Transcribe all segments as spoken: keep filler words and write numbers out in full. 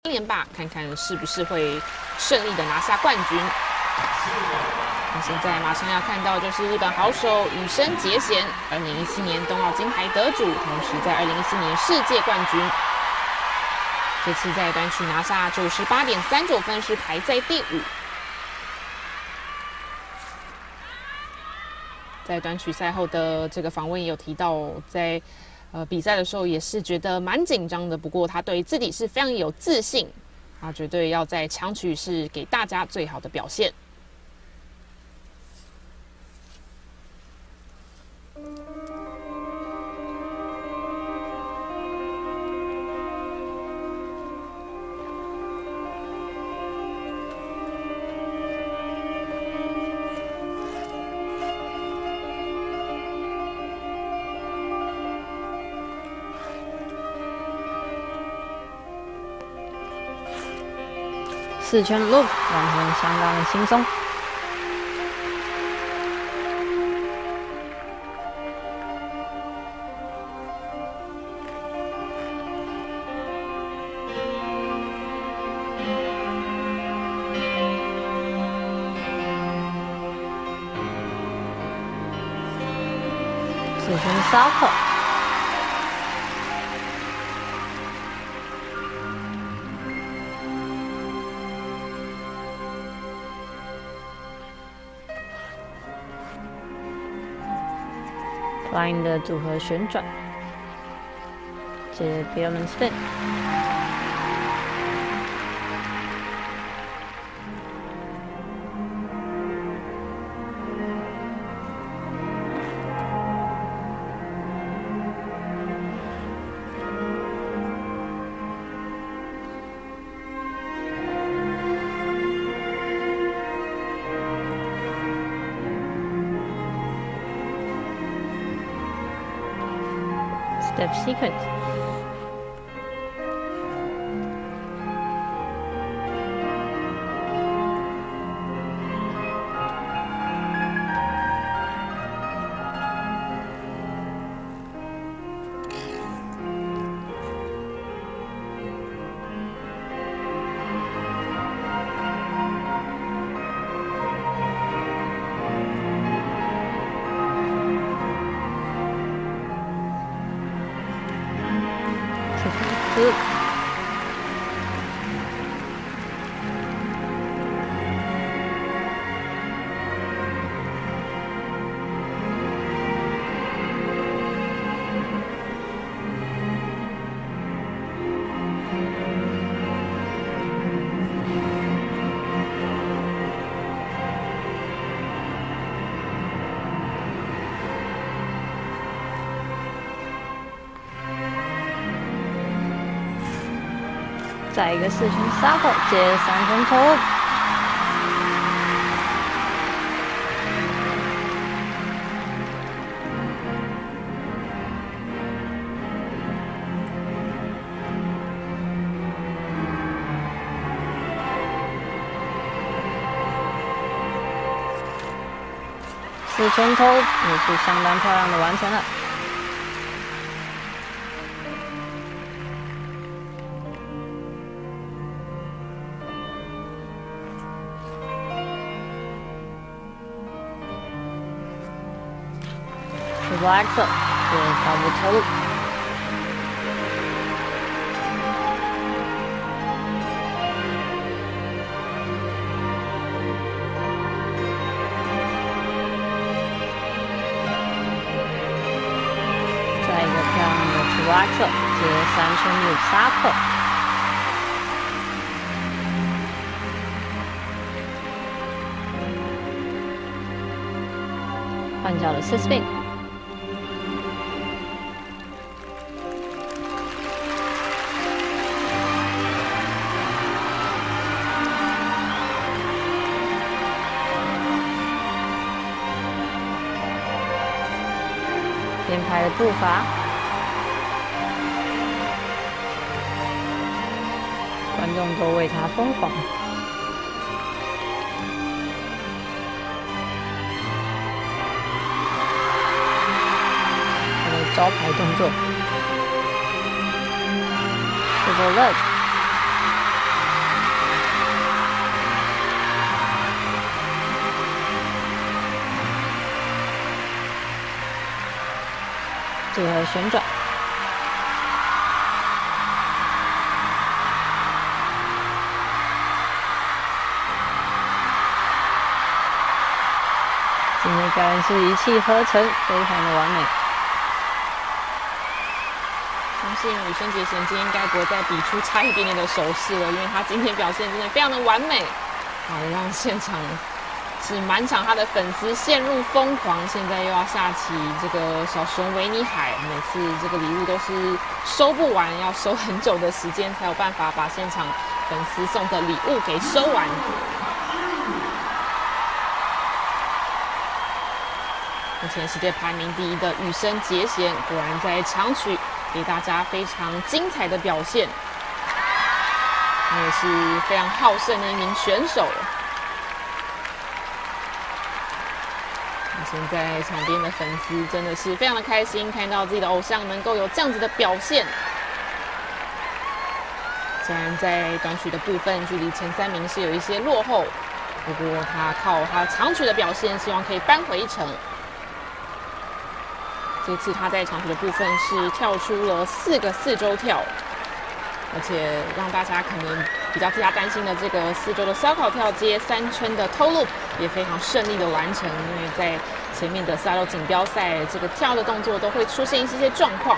连霸，看看是不是会顺利的拿下冠军。那现在马上要看到就是日本好手羽生结弦，二零一七年冬奥金牌得主，同时在二零一四年世界冠军。这次在短曲拿下九十八点三九分，是排在第五。在短曲赛后的这个访问也有提到，在呃比赛的时候也是觉得蛮紧张的，不过他对自己是非常有自信，他绝对要在长曲是给大家最好的表现。 四圈 loop 完成相当的轻松。四圈 circle。Flying 的组合旋转，接 Billman spin， Step sequence， two， 再一个四圈 circle， 接三圈 toe， 四圈 toe 也是相当漂亮的完成了。Black 色，接倒步抽路，再一个漂亮的 Black 色，接三圈 loop circle， 换脚的 sit spin。编排的步伐，观众都为他疯狂。他的招牌动作 ，Triple Ledge。 组合旋转。今天表演是一气呵成，非常的完美。 相信羽生结弦今天应该不会再比出差一点点的手势了，因为他今天表现真的非常的完美，好让现场是满场他的粉丝陷入疯狂。现在又要下起这个小熊维尼海，每次这个礼物都是收不完，要收很久的时间才有办法把现场粉丝送的礼物给收完。目前世界排名第一的羽生结弦，果然在长曲给大家非常精彩的表现。他也是非常好胜的一名选手。那现在场边的粉丝真的是非常的开心，看到自己的偶像能够有这样子的表现。虽然在短曲的部分距离前三名是有一些落后，不过他靠他长曲的表现，希望可以扳回一城。这次他在长曲的部分是跳出了四个四周跳，而且让大家可能比较替他担心的这个四周的烧烤跳接三圈的 toe loop 也非常顺利的完成。因为在前面的四大洲锦标赛，这个跳的动作都会出现一些些状况。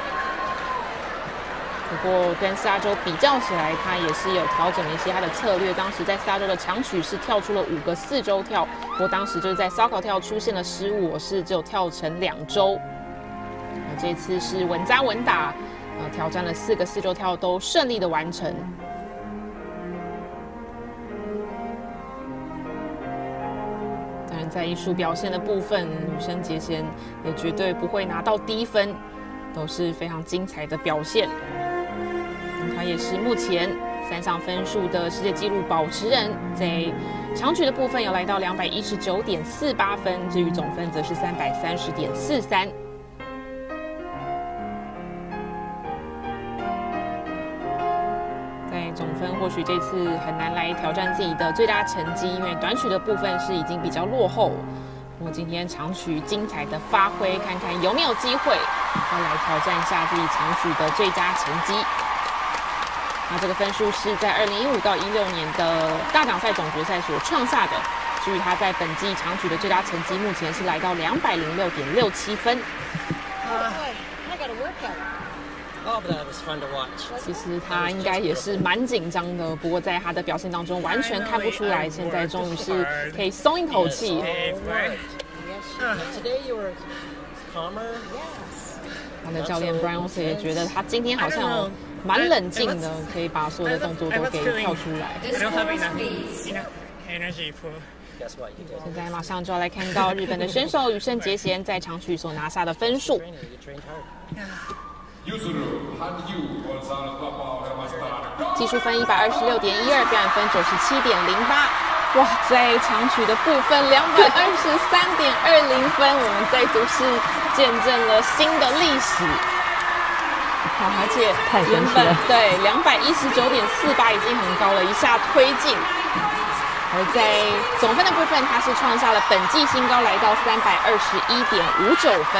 不过跟四大洲比较起来，他也是有调整了一些他的策略。当时在四大洲的长曲是跳出了五个四周跳，不过当时就是在烧烤跳出现了失误，我是只有跳成两周。这次是稳扎稳打，呃，挑战了四个四周跳都顺利的完成。当然，在艺术表现的部分，羽生结弦也绝对不会拿到低分，都是非常精彩的表现。他也是目前三项分数的世界纪录保持人，在长曲的部分有来到两百一十九点四八分，至于总分则是三百三十点四三。在总分或许这次很难来挑战自己的最佳成绩，因为短曲的部分是已经比较落后。不过今天长曲精彩的发挥，看看有没有机会要来挑战一下自己长曲的最佳成绩。那这个分数是在二零一五到一六年的大奖赛总决赛所创下的。至于他在本季长曲的最佳成绩，目前是来到两百零六点六七分。其实他应该也是蛮紧张的，不过在他的表现当中完全看不出来。现在终于是可以松一口气。他的教练 Brian Olsen 也觉得他今天好像蛮冷静的，可以把所有的动作都给跳出来。现在马上就要来看到日本的选手羽生结弦在长曲所拿下的分数。技术分一百二十六点一二，表演分九十七点零八。哇，在长曲的部分两百二十三点二零分，我们再度是见证了新的历史。好，而且原本对两百一十九点四八已经很高了，一下推进。而在总分的部分，他是创下了本季新高，来到三百二十一点五九分。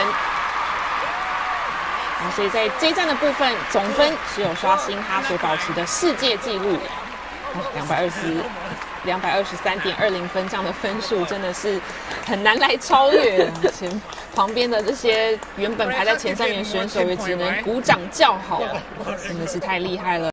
所以在这一站的部分，总分只有刷新他所保持的世界纪录，两百二十、两百二十三点二零分这样的分数，真的是很难来超越。前旁边的这些原本排在前三名的选手，也只能鼓掌叫好，真的是太厉害了。